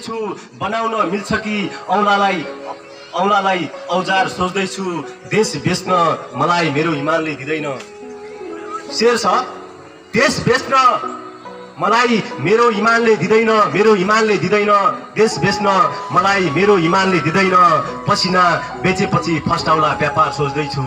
सोच्दैछु बनाउन मिल्छ कि औँलालाई औजार सोच्दैछु देश बेच्न मलाई मेरो इमानले दिँदैन। शेर छ देश बेच्न मलाई मेरो इमानले दिँदैन, मेरो इमानले दिँदैन, देश बेच्न मलाई मेरो इमानले दिँदैन। पसिना बेचेपछि फस्टाउला व्यापार सोच्दैछु।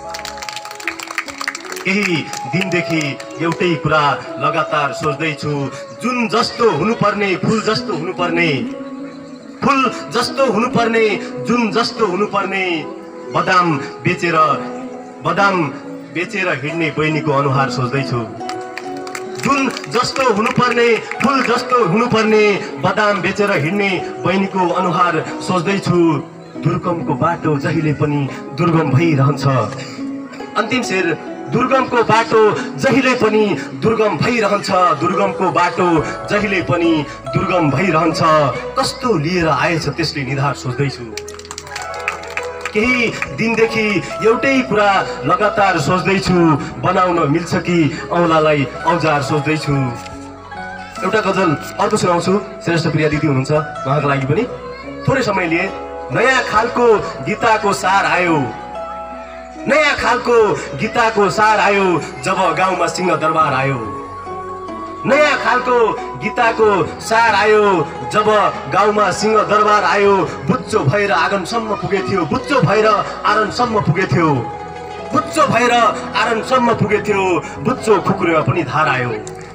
केही दिनदेखि एउटै कुरा लगातार सोच्दैछु, जुन जस्तो हुनुपर्ने फुल जस्तो हुनुपर्ने, फुल जस्तो हुनुपर्ने, जुन जस्तो हुनुपर्ने, बदाम बेचेर हिँड्ने बहिनीको अनुहार सोच्दैछु। जुन जस्तो हुनुपर्ने फुल जस्तो हुनुपर्ने, बदाम बेचेर हिँड्ने बहिनीको अनुहार सोच्दैछु। दुर्गमको बाटो जहिले पनि दुर्गम भइरहन्छ। अन्तिम शेर दुर्गमको बाटो जहिले पनि दुर्गम भइरहन्छ, दुर्गमको बाटो जहिले पनि दुर्गम भइरहन्छ। कस्तो लिएर आएछ त्यसले निधार सोच्दैछु। केही दिनदेखि एउटै कुरा लगातार सोच्दैछु, बनाउन मिल्छ कि औँलालाई औजार सोच्दैछु। एउटा गजल अर्को सुनाउँछु, श्रेष्ठ प्रिया दिदी हुनुहुन्छ, उहाँको लागि पनि थोरै समय लिए। नयाँ खालको गीताको सार आयो, नयाँ खालको गीताको सार आयो जब गाउँमा सिंह दरबार आयो। नयाँ खालको गीताको सार आयो जब गाउँमा सिंह दरबार आयो। बुच्चो भएर आँगनसम्म पुगेथ्यो, बुच्चो भएर आँगनसम्म पुगेथ्यो, बुच्चो भएर आँगनसम्म पुगेथ्यो। बुच्चो खुकुरीमा पनि धार आयो।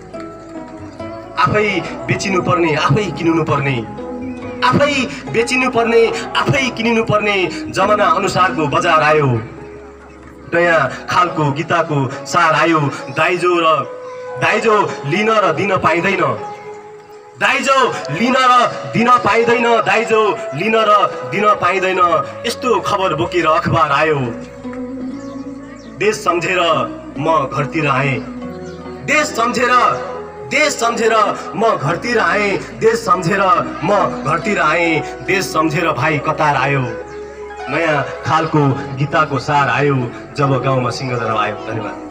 आफै बेचिनु पर्ने आफै किन्नु पर्ने, आफै बेचिनु पर्ने आफै किन्नु पर्ने जमाना अनुसारको बजार आयो। नयाँ खालको गीताको सार आयो। दाइजो लिन र दिन पाइँदैन, दाइजो लिन र दिन पाइँदैन, दाइजो लिन र दिन पाइँदैन। यस्तो खबर बोकेर अखबार आयो। देश सम्झेर म घरतिर आएँ, देश सम्झेर म घरतिर आएँ, देश सम्झेर म घरतिर आएँ, देश सम्झेर भाइ कतार आयो। नयाँ खालको गीताको सार आयो जब गाउँमा सिंहदरबार आयो। धन्यवाद।